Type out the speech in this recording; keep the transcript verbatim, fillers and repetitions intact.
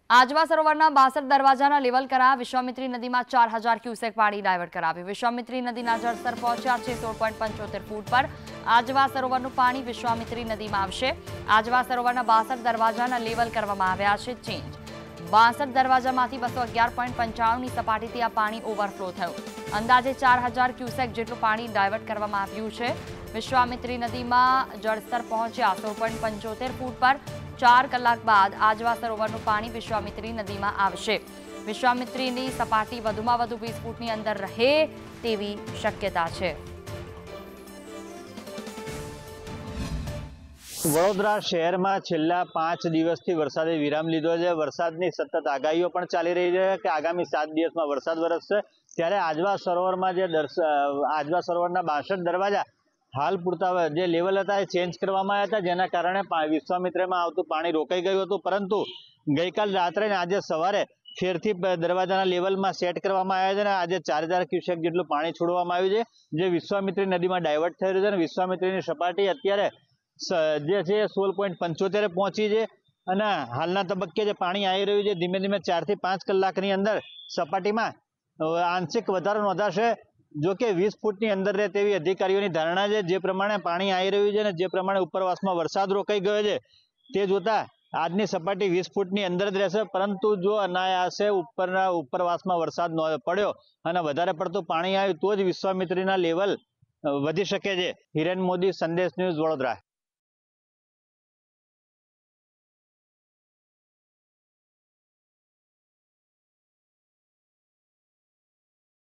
આજવા સરોવરના બાસઠ દરવાજાના લેવલ કરાયા। વિશ્વામિત્રી નદીમાં ચાર હજાર ક્યુસેક પાણી ડાયવર્ટ કરાવ્યું। વિશ્વામિત્રી નદીના જળસ્તર પહોંચ્યા છે સોળ પોઈન્ટ પંચોતેર ફૂટ પર। આજવા સરોવરનું પાણી વિશ્વામિત્રી નદીમાં આવશે। આજવા સરોવરના બાસઠ દરવાજાના લેવલ કરવામાં આવ્યા છે ચેન્જ। બાસઠ દરવાજામાંથી બસો અગિયાર પોઈન્ટ પંચાણુંની સપાટીથી આ પાણી ઓવરફ્લો થયું। અંદાજે ચાર હજાર ક્યુસેક જેટલું પાણી ડાયવર્ટ કરવામાં આવ્યું છે। વિશ્વામિત્રી નદીમાં જળસ્તર પહોંચ્યા સોળ પોઈન્ટ પંચોતેર ફૂટ પર। ચાર કલાક બાદ આજવા સરોવરનું પાણી વિશ્વામિત્રી નદીમાં આવશે। વિશ્વામિત્રીની સપાટી વધુમાં વધુ વીસ ફૂટની અંદર રહે તેવી શક્યતા છે। વડોદરા શહેરમાં છેલ્લા પાંચ દિવસથી વરસાદે વિરામ લીધો છે। વરસાદની સતત આગાહીઓ પણ ચાલી રહી છે કે આગામી સાત દિવસમાં વરસાદ વરસશે। ત્યારે આજવા સરોવરમાં જે આજવા સરોવરના બાસઠ દરવાજા હાલ પૂરતા જે લેવલ હતા એ ચેન્જ કરવામાં આવ્યા હતા, જેના કારણે વિશ્વામિત્રીમાં આવતું પાણી રોકાઈ ગયું હતું। પરંતુ ગઈકાલ રાત્રે ને આજે સવારે ફેરથી દરવાજાના લેવલમાં સેટ કરવામાં આવ્યા છે અને આજે ચાર હજાર ક્યુસેક જેટલું પાણી છોડવામાં આવ્યું છે, જે વિશ્વામિત્રી નદીમાં ડાયવર્ટ થઈ રહ્યું છે। અને વિશ્વામિત્રીની સપાટી અત્યારે જે છે સોળ પોઈન્ટ પંચોતેર પહોંચી છે અને હાલના તબક્કે જે પાણી આવી રહ્યું છે ધીમે ધીમે ચાર થી પાંચ કલાકની અંદર સપાટીમાં આંશિક વધારો નોંધાશે। જો કે વીસ ફૂટની અંદર રહે તેવી અધિકારીઓની ધારણા છે। જે પ્રમાણે પાણી આવી રહ્યું છે અને જે પ્રમાણે ઉપરવાસમાં વરસાદ રોકાઈ ગયો છે તે જોતા આજની સપાટી વીસ ફૂટની અંદર જ રહેશે। પરંતુ જો અનાયાસે ઉપરના ઉપરવાસમાં વરસાદ પડ્યો અને વધારે પડતું પાણી આવ્યું તો જ વિશ્વામિત્રીના લેવલ વધી શકે છે। હિરેન મોદી, સંદેશ ન્યૂઝ, વડોદરા।